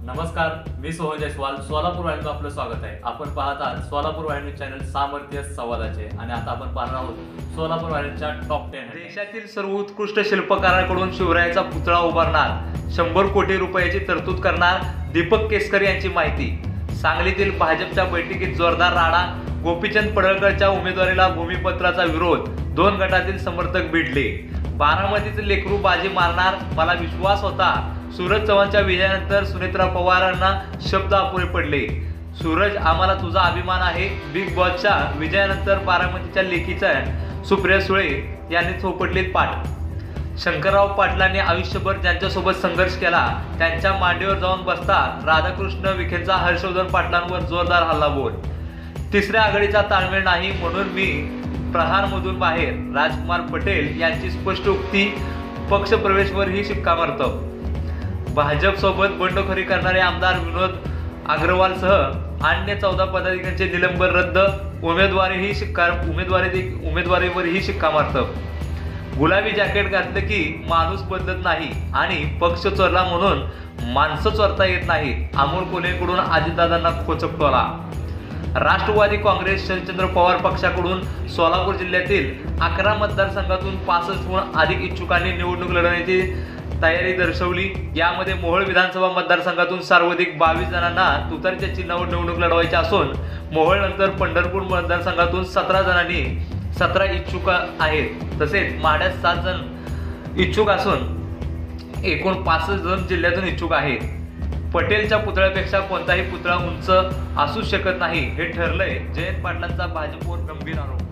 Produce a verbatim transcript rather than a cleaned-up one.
नमस्कार, मी सोहन जयस्वाल. सोलापूर वाहिनीत आपलं स्वागत आहे. आपण पाहत आहात सोलापूर वाहिनी चॅनल सामर्थ्य संवादाचे आणि आता आपण पाहणार आहोत सोलापूर वाहिनीच्या टॉप टेन. देशातील सर्व उत्कृष्ट शिल्पकारांकडून शिवरायाचा पुतळा उभारणार, शंभर कोटी रुपयाची तरतूद करणार, दीपक केसकर यांची माहिती. सांगलीतील भाजपच्या बैठकीत जोरदार राडा, गोपीचंद पडळकरच्या उमेदवारीला भूमिपत्राचा विरोध, दोन गटातील समर्थक भिडले. बारामतीतील लेकरू बाजी मारणार, मला विश्वास होता. सूरज चव्हाणच्या विजयानंतर सुनेत्रा पवारांना शब्द अपुरे पडले. सूरज, आम्हाला तुझा अभिमान आहे. बिग बॉसच्या विजयानंतर बारामतीच्या लेखीचा सुप्रिया सुळे यांनी थोपटलीत पाठ. शंकरराव पाटलांनी आयुष्यभर ज्यांच्यासोबत संघर्ष केला त्यांच्या मांडीवर जाऊन बसता राधाकृष्ण विखेंचा हर्षवर्धन पाटलांवर जोरदार हल्लाबोल. तिसऱ्या आघाडीचा ताळमेळ नाही म्हणून मी प्रहारमधून बाहेर, राजकुमार पटेल यांची स्पष्ट उक्ती. पक्षप्रवेशवरही शिक्कामोर्तब. भाजपसोबत बंडखोरी करणारे आमदार विनोद अग्रवालसह अन्य चौदा पदाधिकाऱ्यांचे निलंबन रद्द, उमेदवारीही शिक्का उमेदवारी उमेदवारीवरही शिक्कामोर्तब. गुलाबी जॅकेट घातलं की माणूस बदलत नाही आणि पक्ष चोरला म्हणून माणसं चोरता येत नाहीत. अमोल कोल्हेकडून अजितदादांना खोचक टोला. राष्ट्रवादी काँग्रेस शरदचंद्र पवार पक्षाकडून सोलापूर जिल्ह्यातील अकरा मतदारसंघातून पासष्टहून अधिक इच्छुकांनी निवडणूक लढवण्याची तयारी दर्शवली. यामध्ये मोहोळ विधानसभा मतदारसंघातून सर्वाधिक बावीस जणांना तुतारीच्या चिन्हावर निवडणूक लढवायची असून मोहोळ नंतर पंढरपूर मतदारसंघातून सतरा जणांनी सतरा इच्छुक आहेत. तसेच माढ्यात सात जण इच्छुक असून एकूण पासष्ट जण जिल्ह्यातून इच्छुक आहेत. पटेलच्या पुतळ्यापेक्षा कोणताही पुतळा उंच असू शकत नाही हे ठरलंय. जयंत पाटलांचा भाजपवर गंभीर आरोप.